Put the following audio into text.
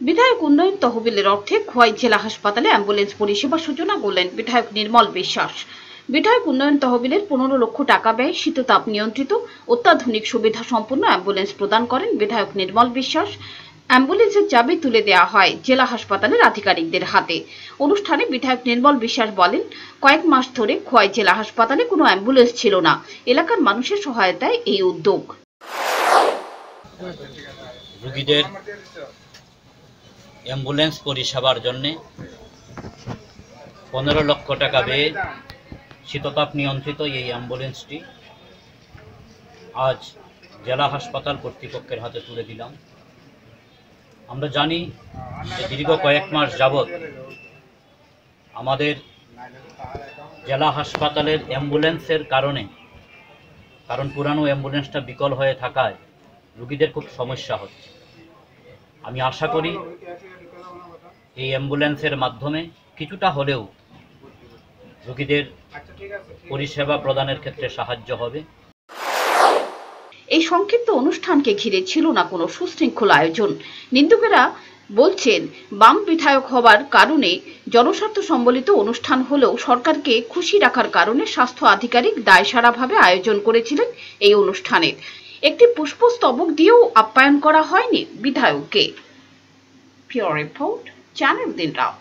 বিধায়ক উন্নয়ন তহবিলের অর্থে খোয়াই জেলা হাসপাতালে অ্যাম্বুলেন্স পরিষেবা সূচনা করলেন বিধায়ক নির্মল বিশ্বাস। বিধায়ক উন্নয়ন তহবিলের 15 লক্ষ টাকা ব্যয়ে শীততাপ নিয়ন্ত্রিত অত্যাধুনিক সুবিধা সম্পন্ন অ্যাম্বুলেন্স প্রদান করেন বিধায়ক নির্মল বিশ্বাস। অ্যাম্বুলেন্সের চাবি তুলে দেওয়া হয় জেলা হাসপাতালের আধিকারিকদের হাতে। অনুষ্ঠানে বিধায়ক নির্মল বিশ্বাস বলেন, কয়েক মাস ধরে খোয়াই জেলা হাসপাতালে কোনো অ্যাম্বুলেন্স ছিল না। এলাকার মানুষের সহায়তায় এই উদ্যোগ। রোগীদের অ্যাম্বুলেন্স পরিষেবার জন্য 15 লক্ষ টাকা ব্যয়ে শীততাপ নিয়ন্ত্রিত এই অ্যাম্বুলেন্সটি আজ জেলা হাসপাতাল কর্তৃপক্ষের হাতে তুলে দিলাম। আমরা জানি যে দীর্ঘ কয়েক মাস যাবৎ আমাদের জেলা হাসপাতালের অ্যাম্বুলেন্সের কারণ পুরানো অ্যাম্বুলেন্সটা বিকল হয়ে থাকায় রোগীদের খুব সমস্যা হচ্ছে। আমি আশা করি এই অ্যাম্বুলেন্সের মাধ্যমে কিছুটা হলেও রোগীদের পরিষেবা প্রদানের ক্ষেত্রে সাহায্য হবে। এই সংক্ষিপ্ত অনুষ্ঠানকে ঘিরে ছিল না কোনো সুশৃঙ্খল আয়োজন। নিন্দুকেরা বলছেন, বাম বিধায়ক হবার কারণে জনস্বার্থ সম্বলিত অনুষ্ঠান হলেও সরকারকে খুশি রাখার কারণে স্বাস্থ্য আধিকারিক দায়সারাভাবে আয়োজন করেছিলেন এই অনুষ্ঠানের। একটি পুষ্পস্তবক দিয়েও আপ্যায়ন করা হয়নি বিধায়ককে। পিওর রিপোর্ট, চ্যানেল দিন রাত।